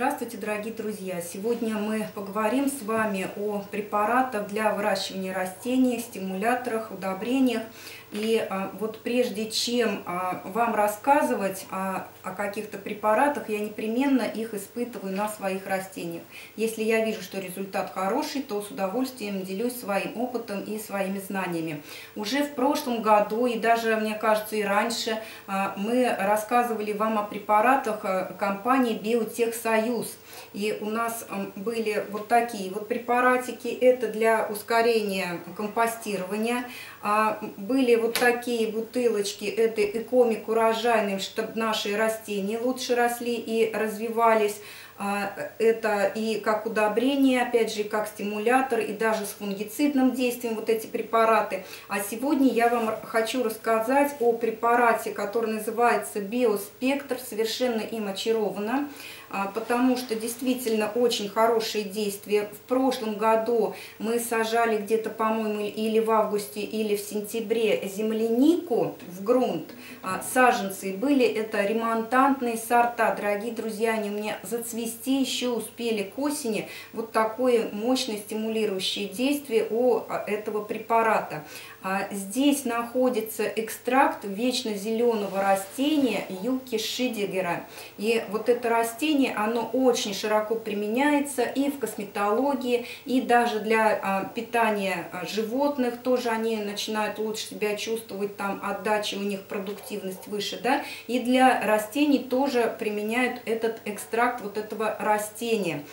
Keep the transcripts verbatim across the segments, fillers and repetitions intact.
Здравствуйте, дорогие друзья! Сегодня мы поговорим с вами о препаратах для выращивания растений, стимуляторах, удобрениях. И а, вот прежде чем а, вам рассказывать а, о каких-то препаратах, я непременно их испытываю на своих растениях. Если я вижу, что результат хороший, то с удовольствием делюсь своим опытом и своими знаниями. Уже в прошлом году, и даже, мне кажется, и раньше, а, мы рассказывали вам о препаратах компании Биотехсоюз. И у нас были вот такие вот препаратики, это для ускорения компостирования. Были вот такие бутылочки, это экомик урожайный, чтобы наши растения лучше росли и развивались. Это и как удобрение, опять же, и как стимулятор, и даже с фунгицидным действием вот эти препараты. А сегодня я вам хочу рассказать о препарате, который называется Биоспектр, совершенно им очарована, потому что действительно очень хорошие действия. В прошлом году мы сажали где-то, по-моему, или в августе, или в сентябре землянику в грунт. Саженцы были, это ремонтантные сорта. Дорогие друзья, они у меня зацвести еще успели к осени. Вот такое мощное стимулирующее действие у этого препарата. Здесь находится экстракт вечно зеленого растения Юки Шидигера. И вот это растение, оно очень широко применяется и в косметологии, и даже для питания животных. Тоже они начинают лучше себя чувствовать, там отдача у них, продуктивность выше, да. И для растений тоже применяют этот экстракт вот этого растения.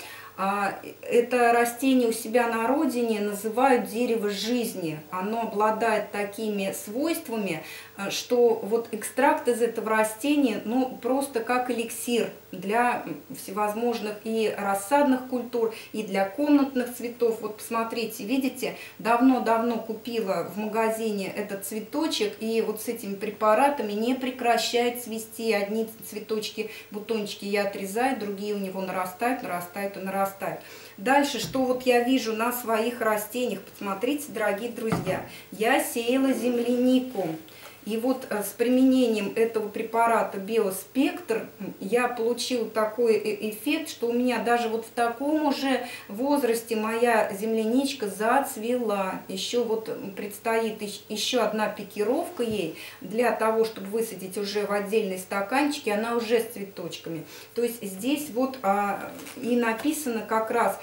Это растение у себя на родине называют дерево жизни. Оно обладает такими свойствами, что вот экстракт из этого растения, ну, просто как эликсир для всевозможных и рассадных культур, и для комнатных цветов. Вот посмотрите, видите, давно-давно купила в магазине этот цветочек, и вот с этими препаратами не прекращает цвести. Одни цветочки, бутончики я отрезаю, другие у него нарастают, нарастают и нарастают. Дальше, что вот я вижу на своих растениях, посмотрите, дорогие друзья, я сеяла землянику. И вот с применением этого препарата Биоспектр я получила такой эффект, что у меня даже вот в таком уже возрасте моя земляничка зацвела. Еще вот предстоит еще одна пикировка ей для того, чтобы высадить уже в отдельные стаканчики, она уже с цветочками. То есть здесь вот а, и написано как раз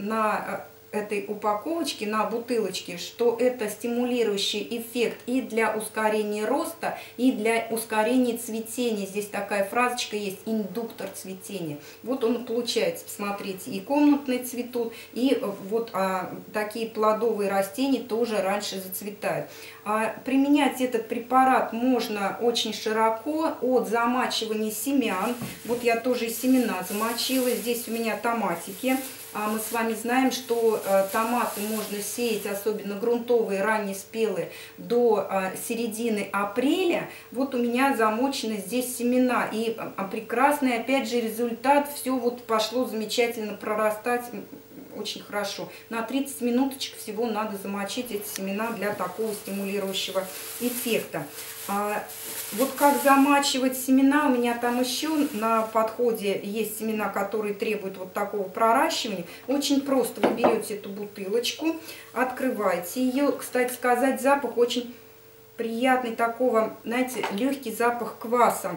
на этой упаковочке, на бутылочке, что это стимулирующий эффект и для ускорения роста, и для ускорения цветения. Здесь такая фразочка есть: индуктор цветения. Вот он получается, посмотрите, и комнатные цветут, и вот а, такие плодовые растения тоже раньше зацветают. А применять этот препарат можно очень широко, от замачивания семян. Вот я тоже семена замочила, здесь у меня томатики. А мы с вами знаем, что э, томаты можно сеять, особенно грунтовые, раннеспелые, до э, середины апреля. Вот у меня замочены здесь семена. И э, прекрасный, опять же, результат. Все вот пошло замечательно прорастать. Очень хорошо. На тридцать минуточек всего надо замочить эти семена для такого стимулирующего эффекта. А, вот как замачивать семена, у меня там еще на подходе есть семена, которые требуют вот такого проращивания. Очень просто. Вы берете эту бутылочку, открываете ее. Кстати сказать, запах очень приятный, такого, знаете, легкий запах кваса.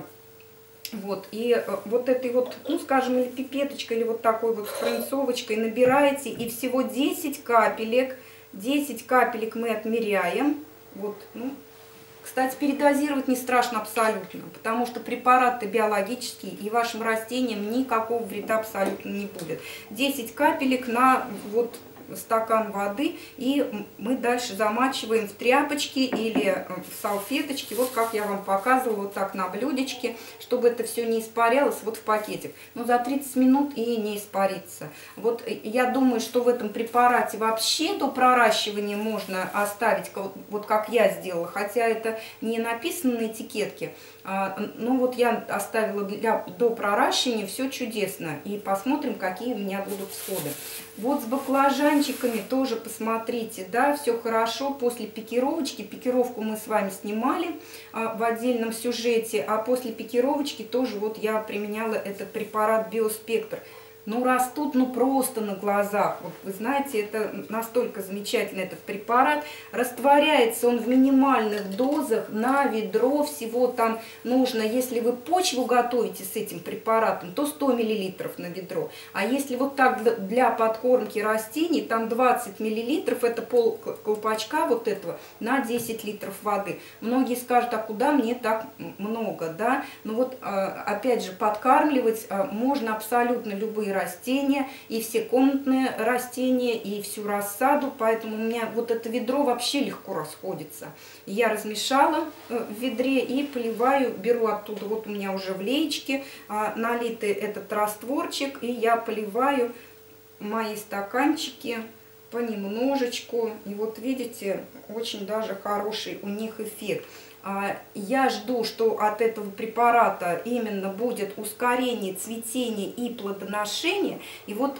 Вот, и вот этой вот, ну, скажем, или пипеточкой, или вот такой вот спринцовочкой набираете, и всего десять капелек, десять капелек мы отмеряем. Вот, ну, кстати, передозировать не страшно абсолютно, потому что препараты биологические, и вашим растениям никакого вреда абсолютно не будет. десять капелек на вот стакан воды, и мы дальше замачиваем в тряпочки или в салфеточки, вот как я вам показывала, вот так на блюдечке, чтобы это все не испарялось, вот в пакетик. Но за тридцать минут и не испарится. Вот я думаю, что в этом препарате вообще до проращивания можно оставить, вот как я сделала, хотя это не написано на этикетке. Ну вот я оставила для, до проращивания, все чудесно. И посмотрим, какие у меня будут всходы. Вот с баклажанчиками тоже посмотрите, да, все хорошо после пикировочки. Пикировку мы с вами снимали а, в отдельном сюжете, а после пикировочки тоже вот я применяла этот препарат Биоспектр. ну, растут, ну, просто на глазах. Вот вы знаете, это настолько замечательный этот препарат. Растворяется он в минимальных дозах на ведро. Всего там нужно, если вы почву готовите с этим препаратом, то сто миллилитров на ведро. А если вот так для подкормки растений, там двадцать миллилитров, это пол колпачка вот этого на десять литров воды. Многие скажут, а куда мне так много, да? Ну вот, опять же, подкармливать можно абсолютно любые растения, и все комнатные растения, и всю рассаду, поэтому у меня вот это ведро вообще легко расходится. Я размешала в ведре и поливаю, беру оттуда, вот у меня уже в леечке налитый этот растворчик, и я поливаю мои стаканчики понемножечку, и вот видите, очень даже хороший у них эффект. Я жду, что от этого препарата именно будет ускорение цветения и плодоношения. И вот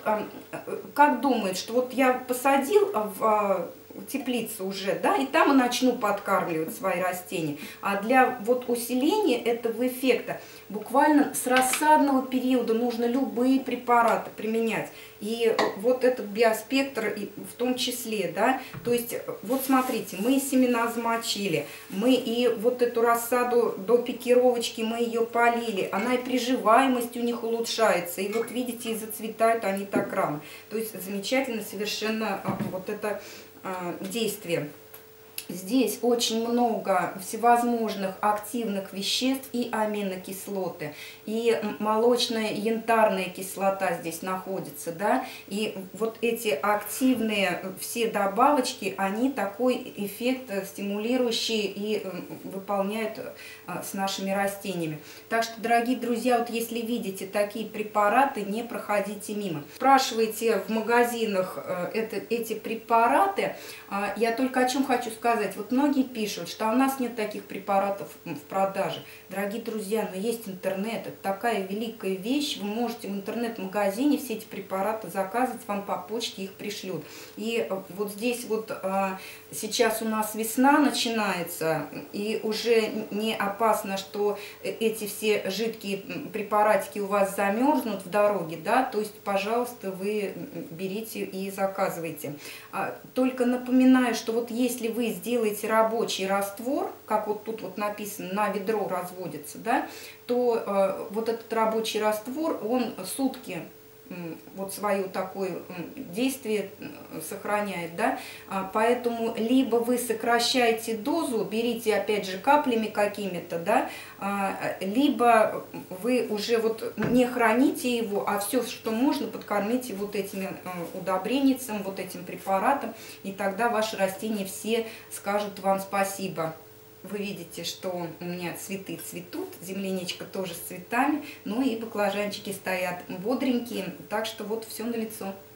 как думает, что вот я посадил в теплицу уже, да, и там и начну подкармливать свои растения. А для вот усиления этого эффекта буквально с рассадного периода нужно любые препараты применять. И вот этот биоспектр в том числе, да, то есть вот смотрите, мы семена замочили, мы и вот эту рассаду до пикировочки мы ее полили, она и приживаемость у них улучшается, и вот видите, и зацветают они так рано. То есть замечательно совершенно вот это действие. Здесь очень много всевозможных активных веществ и аминокислоты, и молочная янтарная кислота здесь находится, да, и вот эти активные все добавочки, они такой эффект стимулирующий и выполняют с нашими растениями. Так что, дорогие друзья, вот если видите такие препараты, не проходите мимо. Спрашивайте в магазинах это, эти препараты. Я только о чем хочу сказать. Вот многие пишут, что у нас нет таких препаратов в продаже. Дорогие друзья, но есть интернет. Это такая великая вещь. Вы можете в интернет-магазине все эти препараты заказывать, вам по почте их пришлют. И вот здесь вот сейчас у нас весна начинается, и уже не опасно, что эти все жидкие препаратики у вас замерзнут в дороге, да, то есть, пожалуйста, вы берите и заказывайте. Только напоминаю, что вот если вы сделаете рабочий раствор, как вот тут вот написано, на ведро разводится, да, то э, вот этот рабочий раствор, он сутки вот свое такое действие сохраняет, да, поэтому либо вы сокращаете дозу, берите опять же каплями какими-то, да, либо вы уже вот не храните его, а все, что можно, подкормите вот этими удобреницами, вот этим препаратом, и тогда ваши растения все скажут вам спасибо. Вы видите, что у меня цветы цветут, земляничка тоже с цветами, ну и баклажанчики стоят бодренькие, так что вот все налицо.